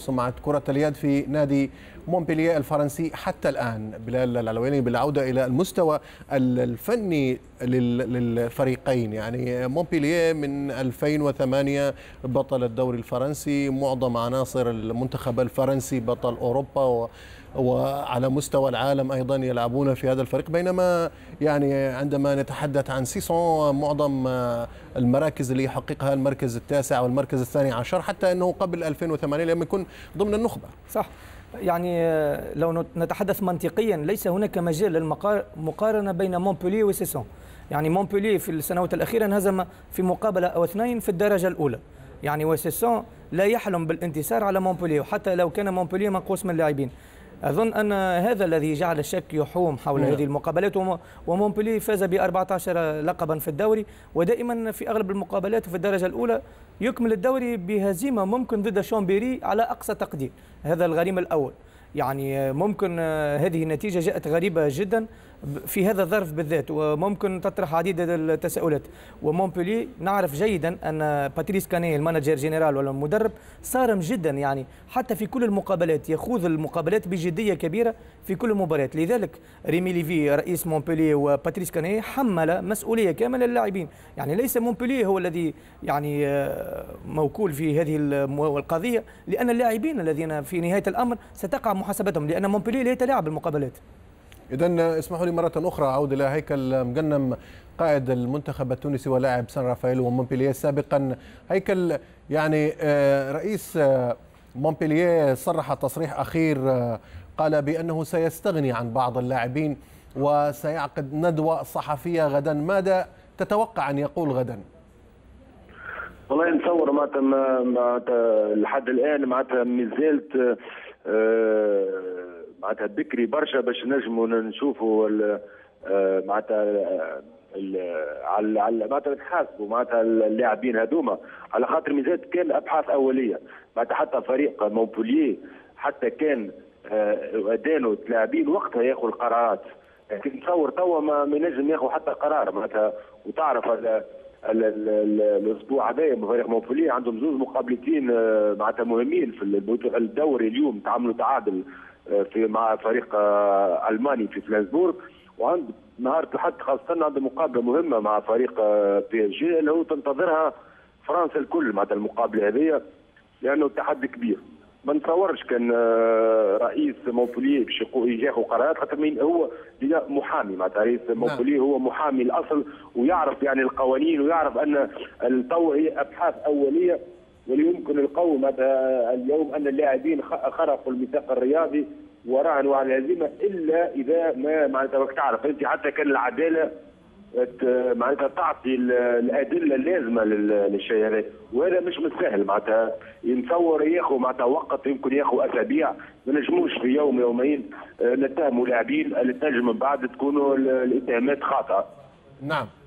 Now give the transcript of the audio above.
سمعة كرة اليد في نادي مونبلييه الفرنسي حتى الآن. بلال العلواني، بالعودة إلى المستوى الفني للفريقين، يعني مونبلييه من 2008 بطل الدوري الفرنسي، معظم عناصر المنتخب الفرنسي بطل أوروبا وعلى مستوى العالم أيضا يلعبون في هذا الفريق، بينما يعني عندما نتحدث عن سيسون معظم المراكز اللي يحققها المركز التاسع والمركز الثاني عشر، حتى أنه قبل 2008 لم يكن ضمن النخبة. صح، يعني لو نتحدث منطقيا ليس هناك مجال للمقارنة بين مونبولييه وسيسون. يعني مونبولييه في السنوات الأخيرة انهزم في مقابلة أو اثنين في الدرجة الأولى، يعني وسيسون لا يحلم بالانتصار على مونبولييه، وحتى لو كان مونبولييه منقوص من اللاعبين. أظن أن هذا الذي جعل الشك يحوم حول هذه المقابلات. ومونبولييه فاز ب 14 لقبا في الدوري، ودائما في أغلب المقابلات في الدرجة الأولى يكمل الدوري بهزيمة ممكن ضد شامبيري على أقصى تقدير. هذا الغريم الأول. يعني ممكن هذه النتيجة جاءت غريبة جدا في هذا الظرف بالذات، وممكن تطرح عديد التساؤلات. ومونبولييه نعرف جيدا أن باتريس كاني المانجر جنرال ولا المدرب صارم جدا، يعني حتى في كل المقابلات يخوض المقابلات بجدية كبيرة في كل المباريات. لذلك ريمي ليفي رئيس مونبولييه وباتريس كاني حمل مسؤولية كاملة للاعبين. يعني ليس مونبولييه هو الذي يعني موكول في هذه القضية، لأن اللاعبين الذين في نهاية الأمر ستقع محاسبتهم، لأن مونبولييه لا يتلاعب المقابلات. إذن اسمحوا لي مرة أخرى أعود إلى هيكل مقنم قائد المنتخب التونسي ولاعب سان رافائيل ومونبلييه سابقا. هيكل، يعني رئيس مونبلييه صرح تصريح أخير قال بأنه سيستغني عن بعض اللاعبين وسيعقد ندوة صحفية غدا. ماذا تتوقع أن يقول غدا؟ والله نتصور معناتها لحد الآن معناتها مازالت معناتها بكري برشا باش نجموا نشوفوا معناتها على معناتها نتحاسبوا معناتها اللاعبين هذوما، على خاطر مازالت كان ابحاث اوليه. معناتها حتى فريق مونبولييه حتى كان ادانوا لاعبين وقتها ياخذوا القرارات، لكن نتصور توا ما ينجم ياخذ حتى قرار معناتها. وتعرف الاسبوع هذايا فريق مونبولييه عندهم زوج مقابلتين معناتها مهمين في الدوري. اليوم تعاملوا تعادل مع فريق الماني في فلانسبورغ، وعند نهار الأحد خاصة عنده مقابلة مهمة مع فريق بي اس جي اللي هو تنتظرها فرنسا الكل معناتها المقابلة هذه، لأنه تحدي كبير. ما نتصورش كان رئيس مونبولييه باش ياخذ قرارات، خاطر هو محامي معناتها رئيس مونبولييه هو محامي الأصل، ويعرف يعني القوانين، ويعرف أن التو هي أبحاث أولية ولا يمكن القول اليوم ان اللاعبين خرقوا الميثاق الرياضي وراهنوا على الهزيمه، الا اذا ما معناتها تعرف انت حتى كان العداله معناتها تعطي الادله اللازمه للشيء هذا، وهذا مش مستاهل. معناتها نتصور ياخذ معناتها وقت، يمكن ياخذ اسابيع، ما نجموش في يوم يومين نتهموا لاعبين اللي تنجم من بعد تكونوا الاتهامات خاطئه. نعم.